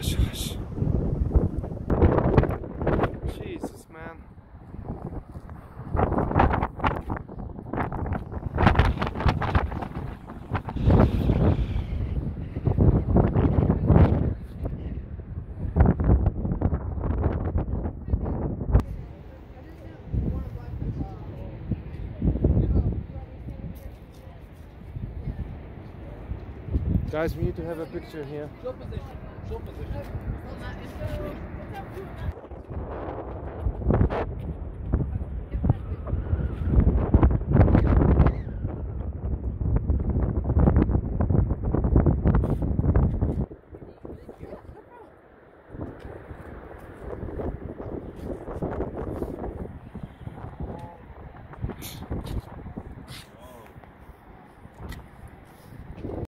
Hush, hush. Jesus, man. Guys, we need to have a picture here. Show position. Show position.